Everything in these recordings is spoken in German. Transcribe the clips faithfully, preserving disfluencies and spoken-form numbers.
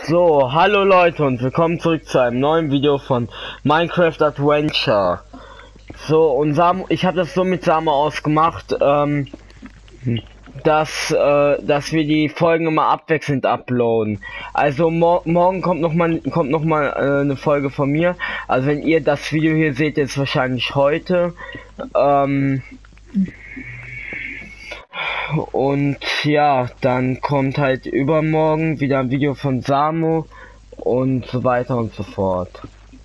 So, hallo Leute und willkommen zurück zu einem neuen Video von Minecraft Adventure. So, und Sam, ich habe das so mit Samo ausgemacht, ähm, dass, äh, dass wir die Folgen immer abwechselnd uploaden. Also mor morgen kommt noch mal, kommt noch mal äh, eine Folge von mir. Also wenn ihr das Video hier seht, ist wahrscheinlich heute. Ähm, Und ja, dann kommt halt übermorgen wieder ein Video von Samo und so weiter und so fort.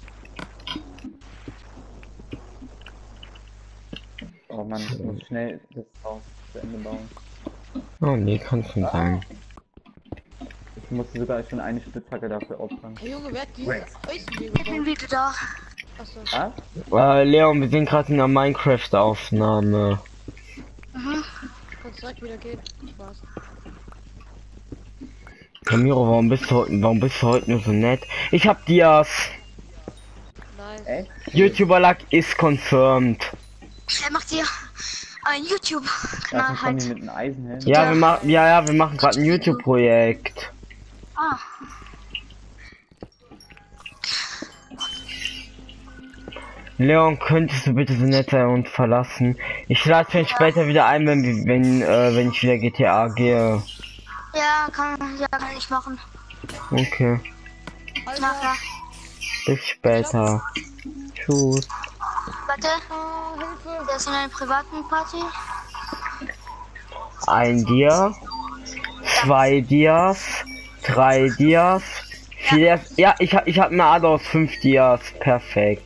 Oh Mann, ich muss schnell das Haus zu Ende bauen. Oh nee, kann schon sein. Ich musste sogar schon eine Spitzhacke dafür opfern. Hey Junge, wer hat diese Eisenwege Ich bin wieder da. Achso. Was? Äh, Leon, wir sind gerade in einer Minecraft-Aufnahme. Mhm. Kannst direkt wieder gehen. Spaß. Camiro, warum bist du heute, warum bist du heute nur so nett? Ich hab Dias. Nice. Echt? YouTuber-Luck ist confirmed. Er macht hier ein Ja, YouTube-Kanal dann kommen die halt. mit einem Eisen hin. Ja, wir machen, ja, ja, wir machen gerade ein YouTube-Projekt. Ah, Leon, könntest du bitte so nett sein und verlassen? Ich lade dich später wieder ein, wenn, wir- wenn, äh, wenn ich wieder G T A gehe. ja, kann, ja, kann ich machen. Okay, Alter. Nachher. bis später. Tschüss. Warte, Ah, Hilfe. der ist in einer privaten Party. Ein Dia, zwei Dias, drei Dias, vier Dias. Ja, ich hab, ich hab eine Art aus fünf Dias. Perfekt.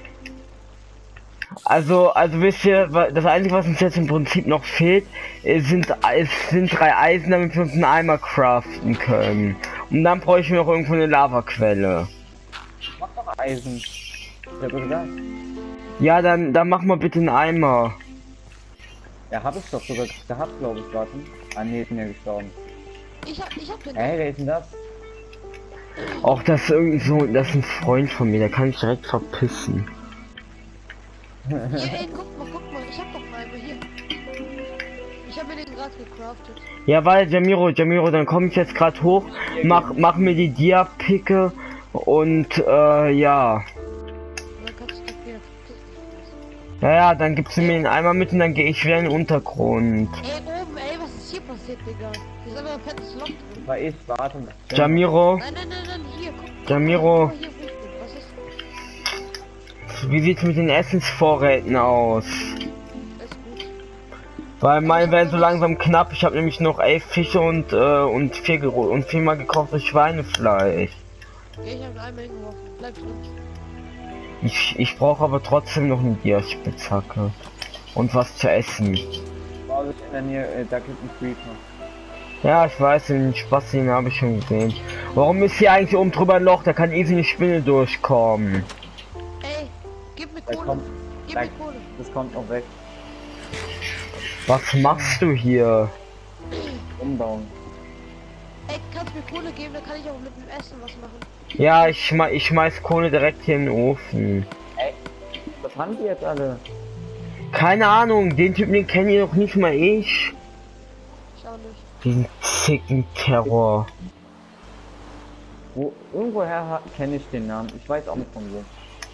Also, also wisst ihr, wa- das Einzige, was uns jetzt im Prinzip noch fehlt, es sind, es sind drei Eisen, damit wir uns einen Eimer craften können. Und dann bräuchten wir noch irgendwo eine Lavaquelle. Mach doch Eisen. Ich hab doch gesagt. Ja, dann, dann mach mal bitte einen Eimer. Ja, hab ich doch sogar gehabt, glaube ich. Warte. Ah, nee, ist mir gestorben. Ich hab, ich hab den. Ey, wer ist denn das? Auch das ist irgend so, das ist ein Freund von mir, der kann ich direkt verpissen. Hier, ey, guck mal, guck mal. Ich hab doch einen Eimer hier. Ich hab mir den gerade gecraftet. Ja, weil Jamiro, Jamiro, dann komme ich jetzt gerade hoch, mach, mach mir die Dia-Picke und äh, ja. Und dann kannst du doch wieder. Ja, ja, dann gibst du mir den Eimer mit und dann gehe ich wieder in den Untergrund. Ey, oben, ey, was ist hier passiert, Digga? Hier ist einfach ein fettes Loch drin. War ich, warte. Jamiro, Nein, nein, nein, nein, hier, guck. Jamiro. Guck mal hier, wo ich bin. Was ist? Wie sieht's mit den Essensvorräten aus? Ist gut. Weil meine werden so langsam knapp. Ich habe nämlich noch elf Fische und äh, und vier gero- und viermal gekochtes Schweinefleisch. Okay, ich hab einen Eimer hingeworfen. Bleib drin. Ich ich brauche aber trotzdem noch eine Dia-Spitzhacke und was zu essen. War ich in der Nähe, äh, da gibt ein Creeper. Ja, ich weiß, den Spaß, den habe ich schon gesehen. Warum ist hier eigentlich oben drüber ein Loch? Da kann easy eine Spinne durchkommen. Ey, gib mir Da Kohle. kommt, Gib da, mir Kohle. das kommt noch weg. Was machst du hier? Umbauen. Ey, kannst du mir Kohle geben, dann kann ich auch mit dem Essen was machen. Ja, ich schmeiß, ich schmeiß Kohle direkt hier in den Ofen. Was haben die jetzt alle? Keine Ahnung, den Typen, den kenne ich doch nicht mal ich. Ich auch nicht. Diesen zicken Terror. Wo, irgendwoher kenne ich den Namen. Ich weiß auch nicht von wo.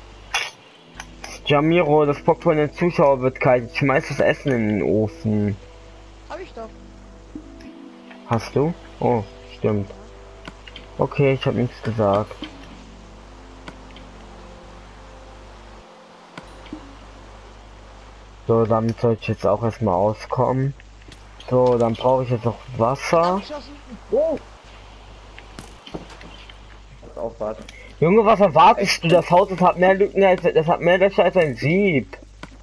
Jamiro, das Bock von den Zuschauer wird kalt. Ich schmeiß das Essen in den Ofen. Hab ich doch. Hast du? Oh, stimmt. Okay, ich habe nichts gesagt. So, damit soll ich jetzt auch erstmal auskommen. So, dann brauche ich jetzt noch Wasser. Abgeschossen. Oh! Pass auf, warte. Junge, was erwartest du? Das Haus das hat mehr Lücken als das hat mehr Löcher als ein Sieb.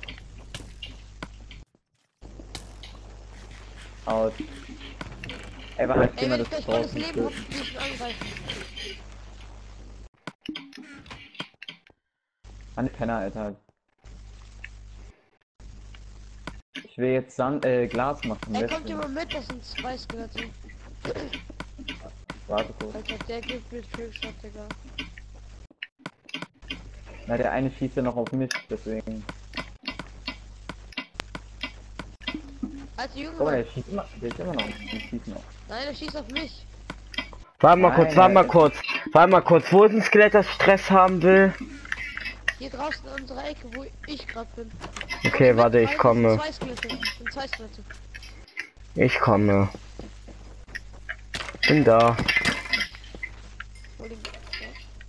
Aus. Ey, warte, ich geh Ey, mal wenn ich das gleich volles draußen. Leben hab, will ich ihn angreifen. An die Penner, Alter. Ich will jetzt Sand, äh, Glas machen. Ey, weißt kommt du? ihr mal mit, das sind zwei Skelette. Warte kurz. Alter, der gibt mir viel Shot, Digga. Na, der eine schießt ja noch auf mich, deswegen. Also Junge, Guck mal, Mann. der schießt immer, der ist immer noch. Der schießt noch. Nein, der schießt auf mich. Warte mal Nein, kurz, warte mal nein. kurz. Warte mal kurz, wo ist ein Skelett, das Stress haben will? Hier draußen in unserer Ecke, wo ich gerade bin. Okay, warte, ich Zwei- komme. Zwei Skelette. Sind zwei Skelette. Ich komme. Bin da. Wo liegen die?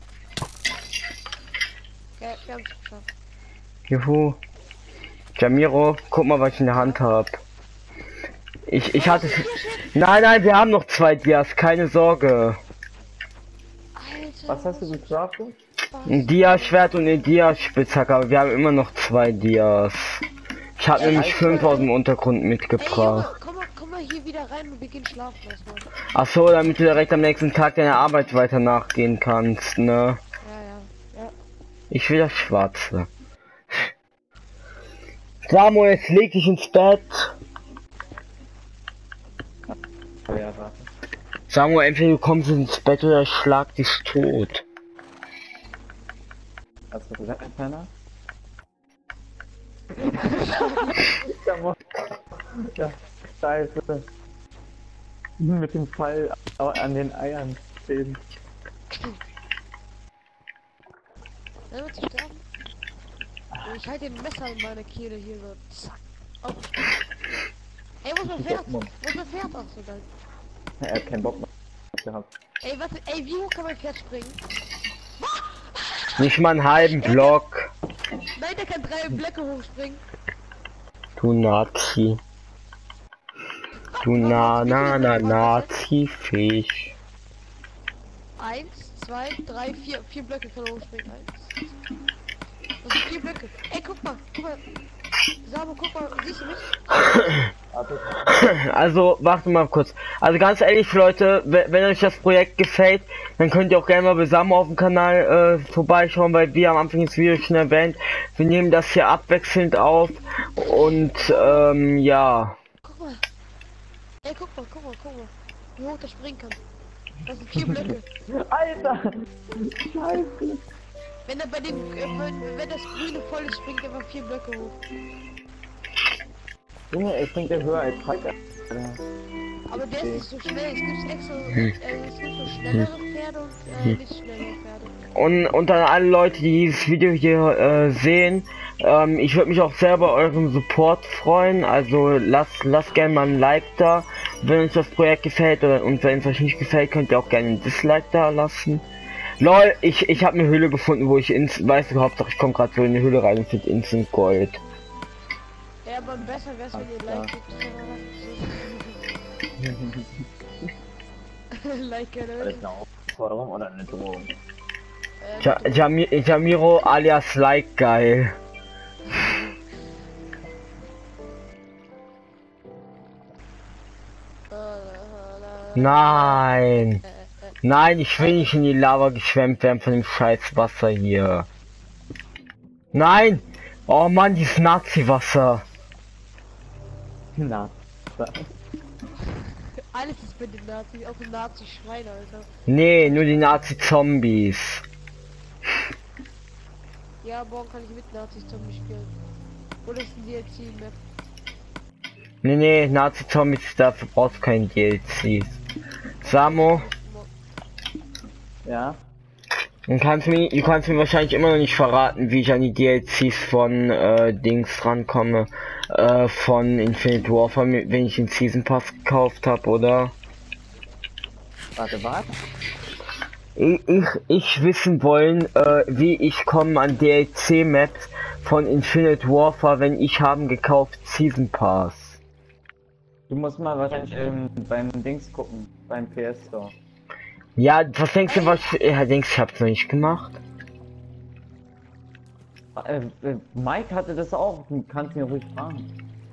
Ja. Okay, wir haben es geschafft. Juhu. Jamiro, guck mal, was ich in der Hand habe. Ich, ich hatte... Nein, nein, wir haben noch zwei Dias, keine Sorge. Alter. Was hast du gecraftet? Ein Dia-Schwert und eine Dia-Spitzhacke, aber wir haben immer noch zwei Dias. Ich habe Ja, nämlich Alter. fünf aus dem Untergrund Ey, Junge, mitgebracht. komm mal, komm mal hier wieder rein und wir gehen schlafen erstmal. Ach so, damit du direkt am nächsten Tag deiner Arbeit weiter nachgehen kannst, ne? Ja, ja, ja. Ich will das Schwarze. Samuel, jetzt leg dich ins Bett. Oh ja, warte. Samuel, entweder du kommst ins Bett oder ich schlag dich tot. Hast du gesagt, ein kleiner? Ja, Mann. Ja, scheiße. Mit dem Pfeil an den Eiern stehen. Dann wird sie sterben. Ich halte den Messer in meine Kehle hier so. Zack. Oh. Ey, wo ist mein Pferd? Wo ist mein Pferd? Ach so, geil. Er hat keinen Bock mehr gehabt. Ey, was? Ey, wie hoch kann mein Pferd springen? Nicht mal einen halben Block. Nein, der kann drei Blöcke hochspringen. Du Nazi. Du na na na Nazi-Fisch. Eins, zwei, drei, vier. Vier Blöcke kann er hochspringen. Eins. Das sind vier Blöcke. Ey, guck mal, guck mal. Sabo, guck mal, siehst du mich? Also, warte mal kurz. Also ganz ehrlich, Leute, wenn, wenn euch das Projekt gefällt, dann könnt ihr auch gerne mal bei Samo auf dem Kanal äh, vorbeischauen, weil wir am Anfang des Videos schon erwähnt, wir nehmen das hier abwechselnd auf und ähm, ja. Guck mal. Ey, guck mal, guck mal, guck mal. Wie hoch der springen kann. Das sind vier Blöcke. Alter! Scheiße! Wenn er bei dem, äh, wenn, wenn das grüne voll ist, springt er einfach vier Blöcke hoch. Junge, er springt ja höher als Piker. Aber der ist nicht so schnell. Es gibt extra, äh, es gibt so schnellere Pferde und äh, nicht schnellere Pferde. Und, und an alle Leute, die dieses Video hier äh, sehen, ähm, ich würde mich auch selber eurem Support freuen. Also lasst lasst gerne mal ein Like da, wenn euch das Projekt gefällt, oder, und wenn es euch nicht gefällt, könnt ihr auch gerne ein Dislike da lassen. Lol, ich ich habe eine Höhle gefunden, wo ich ins, weißt du, Hauptsache ich komme gerade so in eine Höhle rein und finde Instant Gold. Ja, aber besser wäre es, wenn ihr Like gibt. Like, Das äh, ist eine Aufforderung oder eine Drohung? Ja, Jami Jamiro alias Like geil. Nein. Nein, ich will nicht in die Lava geschwemmt werden von dem scheiß Wasser hier. Nein! Oh Mann, dieses Nazi-Wasser. Na. Alles ist mit den Nazis, auch ein Nazi-Schwein, Alter. Nee, nur die Nazi-Zombies. Ja, morgen kann ich mit Nazi-Zombie spielen. Oder ist ein D L C-Map? Nee, nee, Nazi-Zombies, dafür brauchst du kein D L Cs. Samo, Ja? du kannst mir, du kannst mir wahrscheinlich immer noch nicht verraten, wie ich an die D L Cs von äh, Dings rankomme, äh, von Infinite Warfare, wenn ich den Season Pass gekauft habe, oder? Warte, warte. Ich, ich, ich wissen wollen, äh, wie ich komme an D L C Maps von Infinite Warfare, wenn ich haben gekauft Season Pass. Du musst mal wahrscheinlich ähm, beim Dings gucken, beim P S Store. Ja, was denkst du, was ja, denkst du, ich hab's noch nicht gemacht? Äh, äh, Mike hatte das auch, du kannst mir ruhig fragen.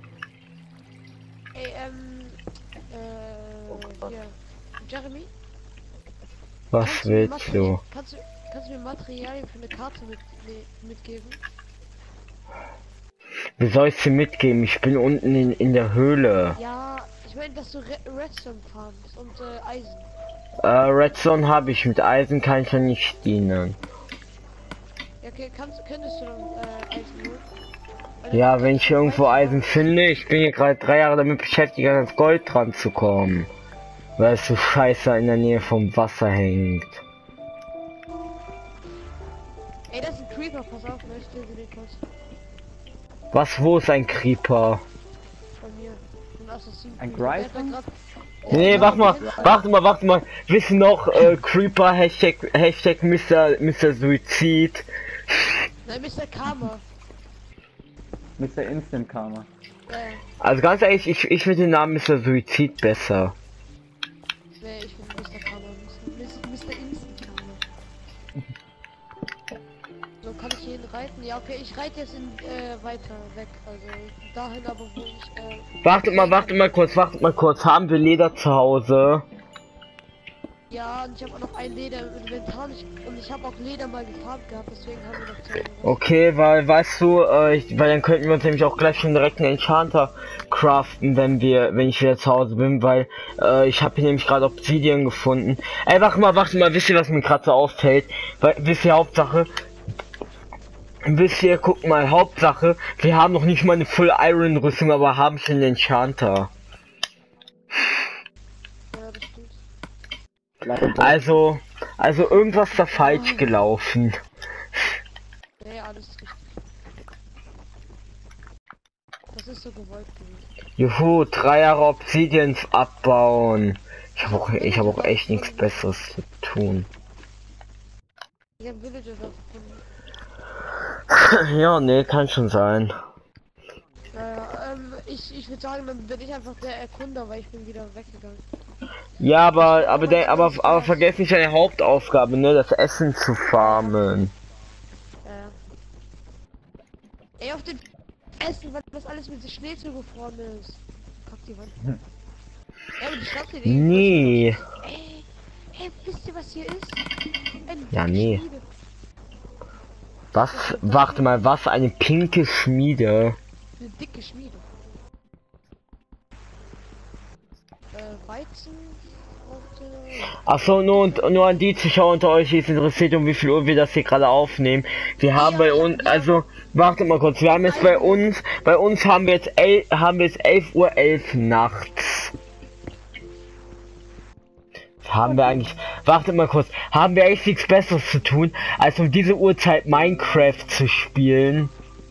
Ey, ähm, Oh äh, Gott. hier. Jeremy? Was Kannst du mir willst Materi- du? Kannst du, kannst du mir Materialien für eine Karte mit, nee, mitgeben? Wie soll ich sie mitgeben? Ich bin unten in, in der Höhle. Ja, ich meine, dass du Re Redstone farmst und äh, Eisen. Äh, Redstone habe ich, mit Eisen kann ich ja nicht dienen. Ja, okay, kannst, könntest du dann äh, Eisen holen? Weil Ja, dann- wenn ich irgendwo Eisen finde, ich bin hier gerade drei Jahre damit beschäftigt, an das Gold dran zu kommen. Weil es so scheiße in der Nähe vom Wasser hängt. Ey, das ist ein Creeper, pass auf, ne? Ich stell sie den kurz. Was, wo ist ein Creeper? Von mir. Ein Assassin. Ein Creeper. Der Griper? hat grad- Nee, Ja, warte mal, jetzt- warte mal, warte mal. Wissen noch, äh, Creeper, Hashtag, Hashtag Mister Mister Suizid. Nein, Mister Karma. Mister Instant Karma. Ja, ja. Also ganz ehrlich, ich, ich finde den Namen Mister Suizid besser. Nee, ich bin Mister Karma. Mister Mister Instant Karma. So, kann ich jeden reiten? Ja, okay, ich reite jetzt in, äh, weiter weg. Also, dahin aber, wo ich, äh... Wartet mal, wartet mal kurz, wartet mal kurz. Haben wir Leder zu Hause? Ja, und ich habe auch noch ein Leder im Inventar nicht, und ich habe auch Leder mal gefarmt gehabt, deswegen haben wir noch zwei. Okay, weil, weißt du, äh, ich, weil dann könnten wir uns nämlich auch gleich schon direkt einen Enchanter craften, wenn wir, wenn ich wieder zu Hause bin, weil, äh, ich habe hier nämlich gerade Obsidian gefunden. Ey, warte mal, warte mal, wisst ihr, was mir gerade so auffällt? Weil, wisst ihr, Hauptsache, wisst ihr, guck mal, Hauptsache, wir haben noch nicht mal eine Full Iron Rüstung, aber haben schon einen Enchanter. Ja, das stimmt. Also, also irgendwas da falsch gelaufen. Nee, alles richtig. Das ist so gewollt gewesen. Juhu, drei Jahre Obsidians abbauen. Ich habe auch, ich habe auch echt nichts Besseres zu tun. Ich hab Villager da gefunden. Ja, nee, kann schon sein. Naja, ähm, ich, ich würde sagen, dann bin ich einfach der Erkunder, weil ich bin wieder weggegangen. Ja, aber, aber, der, aber, aber vergesst nicht deine Hauptaufgabe, ne, das Essen zu farmen. Ja. Ey, auf dem Essen, weil das alles mit Schnee zugefroren ist. Kack die Wand. Hm. Ja, aber die Stadt hier, die- Nee. Ey, ey, wisst ihr, was hier ist? Eine Ja, dicke nee. Schmiede. Was, warte mal, was, eine pinke Schmiede? Eine dicke Schmiede. Äh, Weizen. Und, äh, Ach so, nur, und, nur an die Zuschauer unter euch, die es interessiert, um wie viel Uhr wir das hier gerade aufnehmen. Wir haben bei uns, also, wartet mal kurz, wir haben jetzt bei uns, bei uns haben wir jetzt el, haben wir jetzt elf Uhr elf nachts. Haben wir eigentlich, wartet mal kurz, haben wir eigentlich nichts Besseres zu tun, als um diese Uhrzeit Minecraft zu spielen?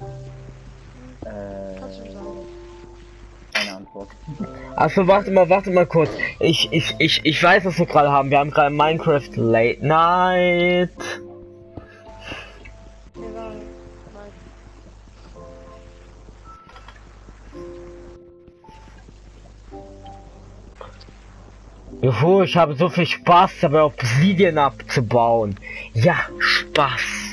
kannst du Äh, sagen. keine Antwort. Also warte mal, warte mal kurz. Ich, ich, ich, ich weiß, was wir gerade haben. Wir haben gerade Minecraft Late Night. Egal. Nein. Juhu, ich habe so viel Spaß dabei, Obsidian abzubauen. Ja, Spaß.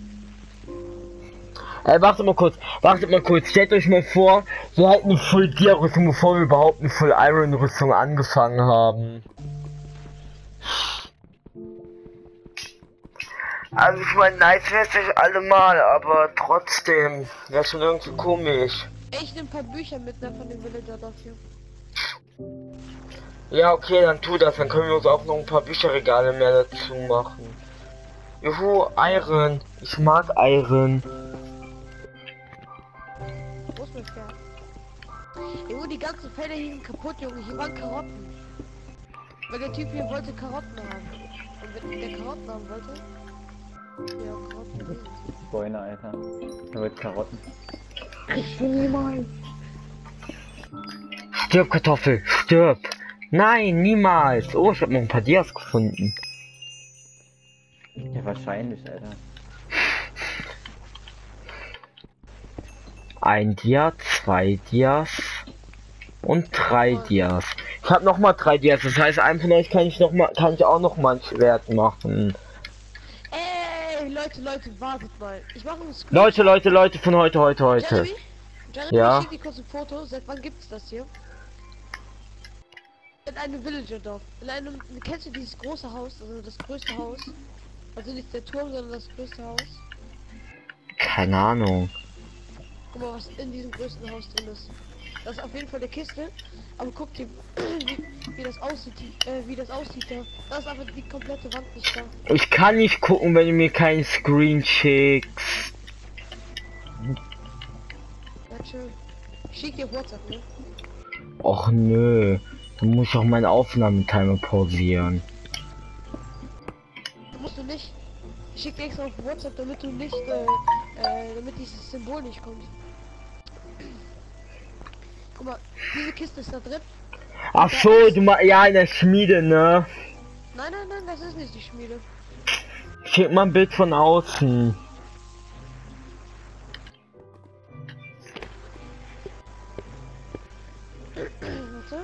Ey, wartet mal kurz, wartet mal kurz. Stellt euch mal vor, wir hätten eine Full Gear Rüstung, bevor wir überhaupt eine Full Iron Rüstung angefangen haben. Also ich meine, nice wäre es nicht allemal, aber trotzdem, wäre schon irgendwie komisch. Ey, ich nehm ein paar Bücher mit, ne, von dem Villager dafür. Ja, okay, dann tu das, dann können wir uns auch noch ein paar Bücherregale mehr dazu machen. Juhu, Iron. Ich mag Iron. Wo ist mein Pferd? Ey, wo die ganzen Felder hier sind kaputt, Junge. Hier waren Karotten. Weil der Typ hier wollte Karotten haben. Und wenn der Karotten haben wollte... Ja, Karotten. Spoiler, Alter. Er wird Karotten. Stirb, Kartoffel, stirb. Nein, niemals. Oh, ich habe noch ein paar Dias gefunden. Ja, wahrscheinlich, Alter. Ein Dia, zwei Dias und drei Dias. Ich habe noch mal drei Dias. Das heißt, einem von euch kann ich noch mal, kann ich auch noch mal ein Schwert machen. Ey, Leute, Leute, wartet mal. Ich mache ein Screen. Leute, Leute, Leute von heute, heute, heute. Jeremy? Jeremy, Ja? ich schick dir kurz ein Foto. Seit wann gibt's das hier? In einem Villager-Dorf. In einem... Kennst du dieses große Haus? Also das größte Haus? Also nicht der Turm, sondern das größte Haus. Keine Ahnung. Guck mal, was in diesem größten Haus drin ist. Das ist auf jeden Fall eine Kiste. Aber guck dir, wie, wie das aussieht. Äh, wie das aussieht da. Da ist aber die komplette Wand nicht da. Ich kann nicht gucken, wenn du mir keinen Screen schickst. Ja, schön. Ich schick dir auf WhatsApp, ne? Och nö. Dann muss ich auch meine Aufnahmetimer pausieren. Musst du nicht. Ich schicke dir extra auf WhatsApp, damit du nicht, äh, äh, damit dieses Symbol nicht kommt. Guck mal, diese Kiste ist da drin. Ach so, du mal ja in der Schmiede, ne? Nein, nein, nein, das ist nicht die Schmiede. Schick mal ein Bild von außen. Warte.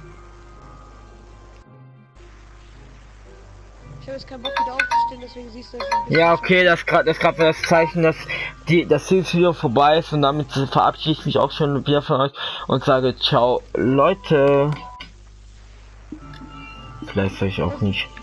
Ich habe jetzt keinen Bock wieder aufzustehen, deswegen siehst du das ein bisschen. Ja, okay, das gerade das gerade das Zeichen, dass die das Video vorbei ist und damit verabschiede ich mich auch schon wieder von euch und sage ciao Leute. Vielleicht soll ich auch nicht.